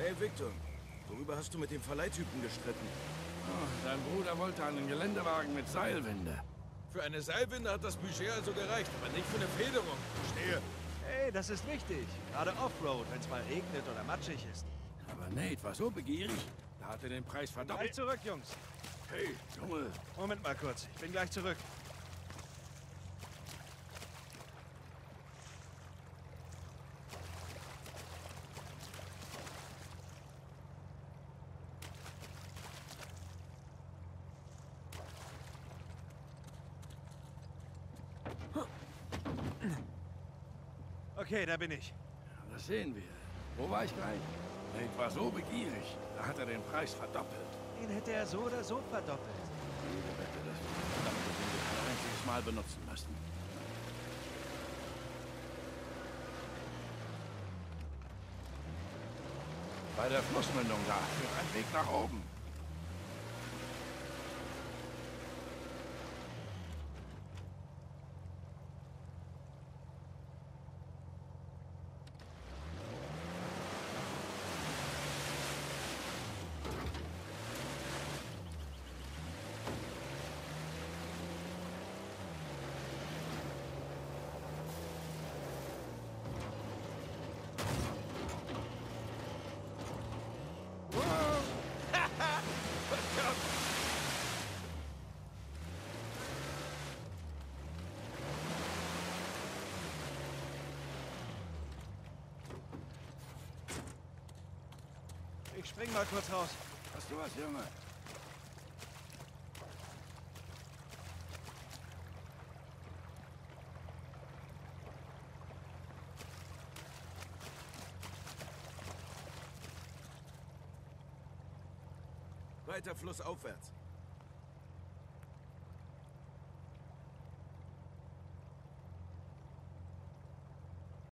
Hey Victor, worüber hast du mit dem Verleihtypen gestritten? Oh, dein Bruder wollte einen Geländewagen mit Seilwinde. Für eine Seilwinde hat das Budget also gereicht, aber nicht für eine Federung. Verstehe. Hey, das ist wichtig. Gerade Offroad, wenn es mal regnet oder matschig ist. Aber Nate war so begierig, da hat er den Preis Gleich verdoppelt. zurück, Jungs. Hey, Junge. Moment mal kurz, ich bin gleich zurück. Okay, da bin ich. Das sehen wir. Wo war ich gleich? Nate war so begierig, da hat er den Preis verdoppelt. Den hätte er so oder so verdoppelt. Jede Wette, dass wir die verdammte Winde kein einziges Mal benutzen müssen. Bei der Flussmündung da führt ein Weg nach oben. Ich spring mal kurz raus. Hast du was, Junge? Weiter flussaufwärts.